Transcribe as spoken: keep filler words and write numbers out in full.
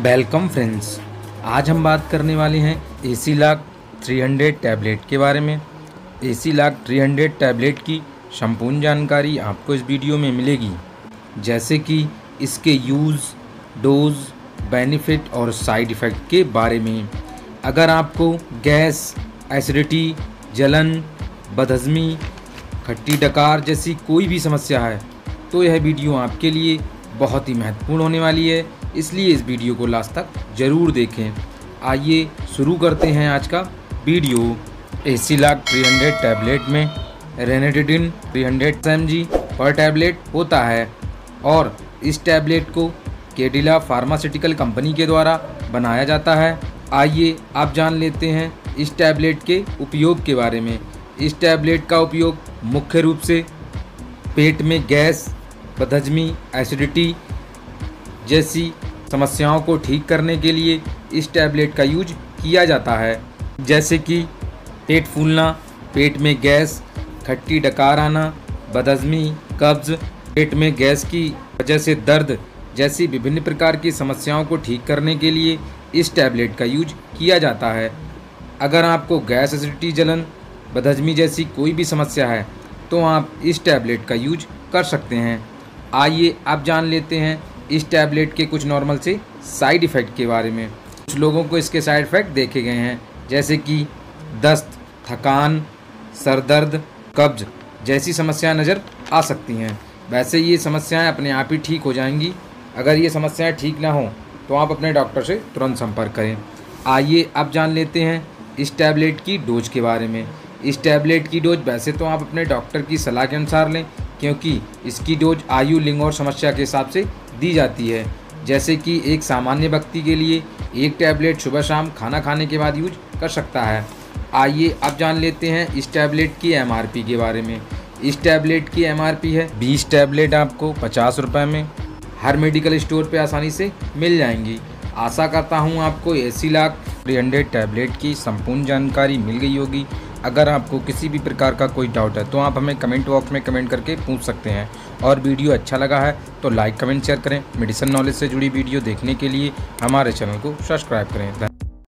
Welcome friends, आज हम बात करने वाले हैं एसीलॉक तीन सौ टैबलेट के बारे में। एसीलॉक तीन सौ टैबलेट की संपूर्ण जानकारी आपको इस वीडियो में मिलेगी, जैसे कि इसके यूज़, डोज, बेनिफिट और साइड इफ़ेक्ट के बारे में। अगर आपको गैस, एसिडिटी, जलन, बदहज़मी, खट्टी डकार जैसी कोई भी समस्या है तो यह वीडियो आपके लिए बहुत ही महत्वपूर्ण होने वाली है, इसलिए इस वीडियो को लास्ट तक ज़रूर देखें। आइए शुरू करते हैं आज का वीडियो। एसीलॉक तीन सौ टैबलेट में रेनेडिडिन तीन सौ एम जी पर टैबलेट होता है और इस टैबलेट को कैडिला फार्मास्यूटिकल कंपनी के द्वारा बनाया जाता है। आइए आप जान लेते हैं इस टैबलेट के उपयोग के बारे में। इस टैबलेट का उपयोग मुख्य रूप से पेट में गैस, बदहज़मी, एसिडिटी जैसी समस्याओं को ठीक करने के लिए इस टैबलेट का यूज किया जाता है, जैसे कि पेट फूलना, पेट में गैस, खट्टी डकार आना, बदहज़मी, कब्ज़, पेट में गैस की वजह से दर्द जैसी विभिन्न प्रकार की समस्याओं को ठीक करने के लिए इस टैबलेट का यूज किया जाता है। अगर आपको गैस, एसिडिटी, जलन, बदहज़मी जैसी कोई भी समस्या है तो आप इस टैबलेट का यूज कर सकते हैं। आइए आप जान लेते हैं इस टैबलेट के कुछ नॉर्मल से साइड इफ़ेक्ट के बारे में। कुछ लोगों को इसके साइड इफ़ेक्ट देखे गए हैं, जैसे कि दस्त, थकान, सर दर्द, कब्ज जैसी समस्याएं नज़र आ सकती हैं। वैसे ये समस्याएं अपने आप ही ठीक हो जाएंगी। अगर ये समस्याएं ठीक ना हों तो आप अपने डॉक्टर से तुरंत संपर्क करें। आइए अब जान लेते हैं इस टैबलेट की डोज के बारे में। इस टैबलेट की डोज वैसे तो आप अपने डॉक्टर की सलाह के अनुसार लें, क्योंकि इसकी डोज आयु, लिंग और समस्या के हिसाब से दी जाती है। जैसे कि एक सामान्य व्यक्ति के लिए एक टैबलेट सुबह शाम खाना खाने के बाद यूज कर सकता है। आइए अब जान लेते हैं इस टैबलेट की एम आर पी के बारे में। इस टैबलेट की एम आर पी है बीस टैबलेट आपको पचास रुपये में हर मेडिकल स्टोर पे आसानी से मिल जाएंगी। आशा करता हूँ आपको एसीलॉक तीन सौ टैबलेट की संपूर्ण जानकारी मिल गई होगी। अगर आपको किसी भी प्रकार का कोई डाउट है तो आप हमें कमेंट बॉक्स में कमेंट करके पूछ सकते हैं। और वीडियो अच्छा लगा है तो लाइक, कमेंट, शेयर करें। मेडिसिन नॉलेज से जुड़ी वीडियो देखने के लिए हमारे चैनल को सब्सक्राइब करें।